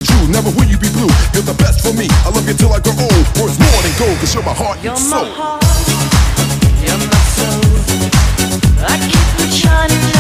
True, never will you be blue. You're the best for me. I love you till I grow old. Worth more than gold, cause you're my heart and soul. You're my heart, you're my soul. I keep on shining.